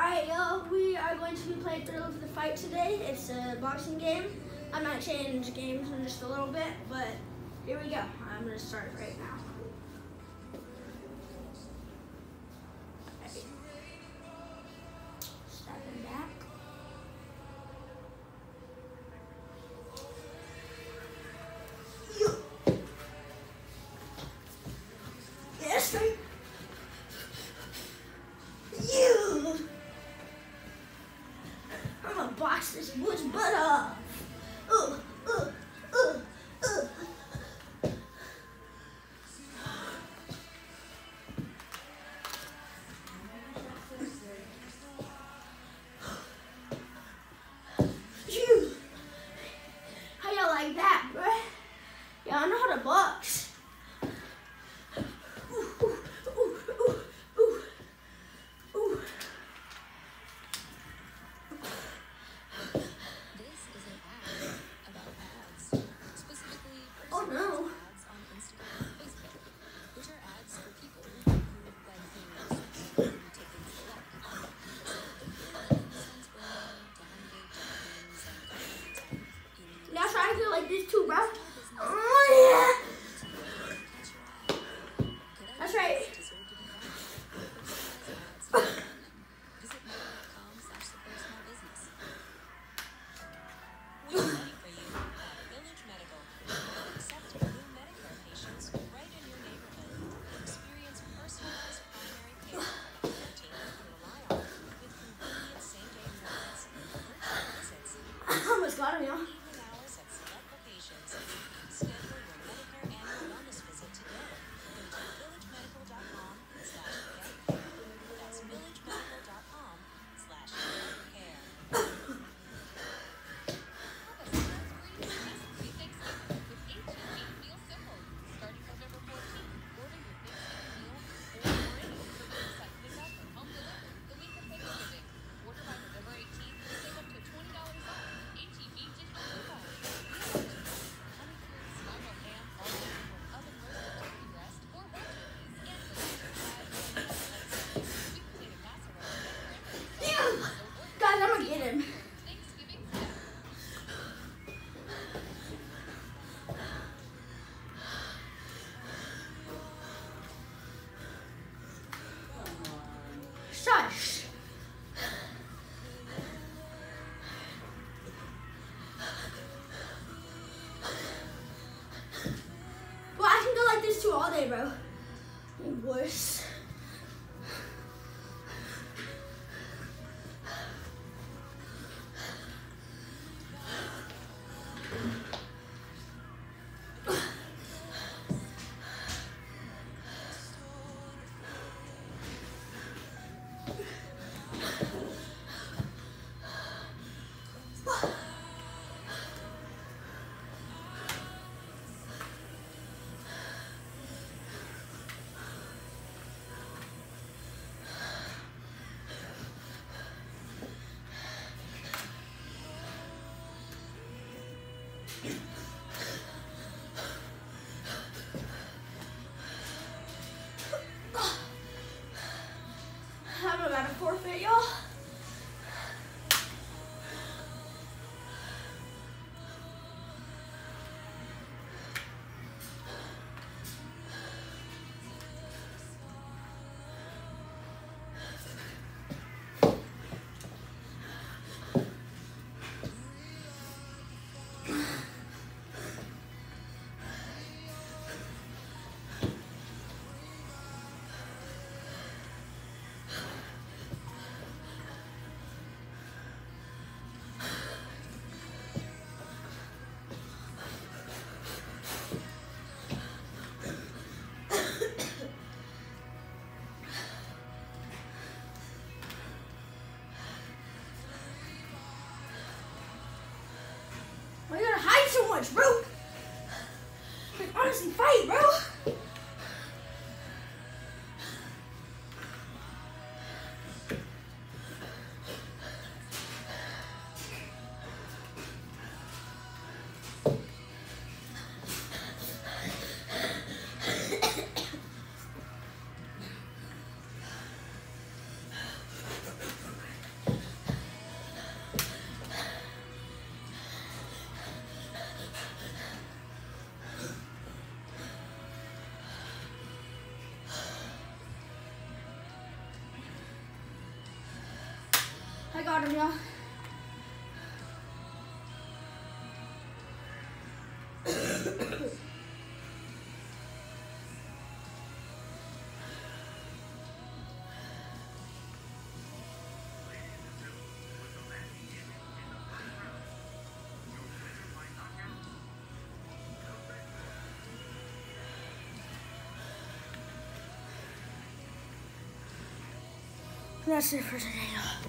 Alright, y'all, we are going to be playing Thrill of the Fight today. It's a boxing game. I might change games in just a little bit, but here we go. I'm going to start right now. Alright. Stepping back. Yes, straight. I'm gonna box this wood's butt off. How y'all like that, bruh? Y'all know how to box. Now try to do like this too, bro. Oh yeah. That's right. I almost got him, y'all. Guys, I'm gonna get him. Shush. Well, I can go like this too all day, bro. Worse. I'm about to forfeit, y'all. Why you gotta hide so much, bro? Like, honestly, fight, bro. got him, y'all. That's it for today, y'all.